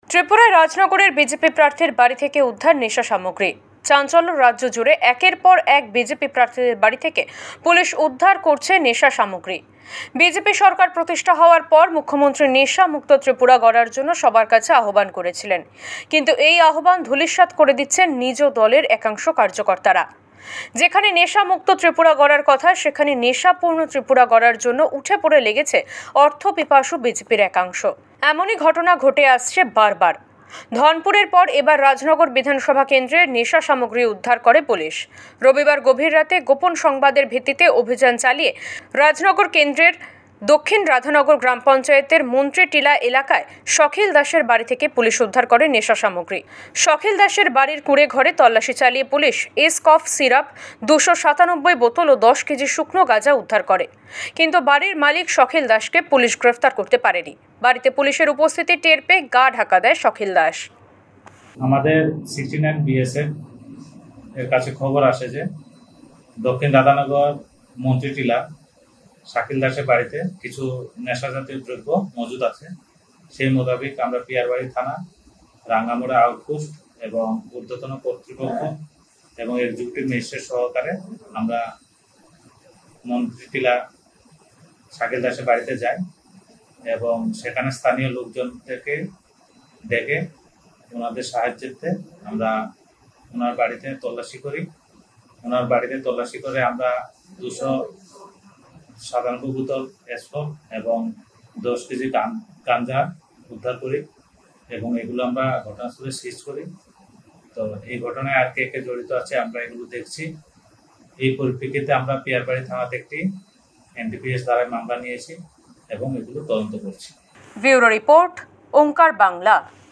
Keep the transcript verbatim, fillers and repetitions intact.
ত্রিপুরায় রাজনগরের বিজেপি প্রার্থীর বাড়ি থেকে উদ্ধার নেশা সামগ্রী। চাঞ্চল্য রাজ্য জুড়ে একের পর এক বিজেপি প্রার্থীদের বাড়ি থেকে পুলিশ উদ্ধার করছে নেশা সামগ্রী। বিজেপি সরকার প্রতিষ্ঠা হওয়ার পর মুখ্যমন্ত্রী নেশা মুক্ত ত্রিপুরা গড়ার জন্য সবার কাছে আহ্বান করেছিলেন, কিন্তু এই আহ্বান ধূলিসাৎ করে দিচ্ছেন নিজ দলের একাংশ কার্যকর্তারা। যেখানে নেশা মুক্ত ত্রিপুরা গড়ার কথা, সেখানে নেশাপূর্ণ ত্রিপুরা গড়ার জন্য উঠে পড়ে লেগেছে অর্থ পিপাসু বিজেপির একাংশ। এমনই ঘটনা ঘটে আসছে বারবার। ধনপুরের পর এবার রাজনগর বিধানসভা কেন্দ্রে নেশা সামগ্রী উদ্ধার করে পুলিশ। রবিবার গভীর রাতে গোপন সংবাদের ভিত্তিতে অভিযান চালিয়ে রাজনগর কেন্দ্রের দক্ষিণ রাধানগর গ্রাম পঞ্চায়েতের মন্ত্রী টিলা এলাকায় সখিল দাসের বাড়ি থেকে পুলিশ উদ্ধার করে নেশা সামগ্রী। সখিল দাসের বাড়ির কুড়ে ঘরে তল্লাশি চালিয়ে পুলিশ এস কফ সিরাপ, দুশো সাতানব্বই বোতল ও দশ কেজি শুকনো গাঁজা উদ্ধার করে, কিন্তু বাড়ির মালিক সখিল দাসকে পুলিশ গ্রেফতার করতে পারেনি। বাড়িতে পুলিশের উপস্থিতি টের পেয়ে গা ঢাকা দেয় সখিল দাস। আমাদের সিক্সটি নাইন বিএসএফ এর কাছে খবর আসে যে দক্ষিণ রাধানগর মন্ত্রী টিলা শাকিল দাসের বাড়িতে কিছু নেশা জাতীয় দ্রব্য মজুদ আছে। সেই মোতাবেক আমরা পিয়ারবাড়ি থানা, রাঙ্গামোড়া আউটপোস্ট এবং ঊর্ধ্বতন কর্তৃপক্ষ এবং এক্সিকিউটিভ ম্যাজিস্ট্রেট সহকারে আমরা মন্ত্রী টিলা শাকিল দাসের বাড়িতে যাই এবং সেখানে স্থানীয় লোকজনদেরকে ডেকে ওনাদের সাহায্যে আমরা ওনার বাড়িতে তল্লাশি করি। ওনার বাড়িতে তল্লাশি করে আমরা দুশো সাতানব্বই বোতল এসকপ এবং দশ কেজি গাঁজা উদ্ধার করি এবং এগুলো আমরা ঘটনাস্থলে সিজ করি। তো এই ঘটনায় আর কে কে জড়িত আছে আমরা এগুলো দেখছি। এই পরিপ্রেক্ষিতে আমরা পিয়ারবাড়ি থানাতে একটি এনডিপিএস ধারায় মামলা নিয়েছি এবং এগুলো তদন্ত করছি। Bureau report, Onkar Bangla.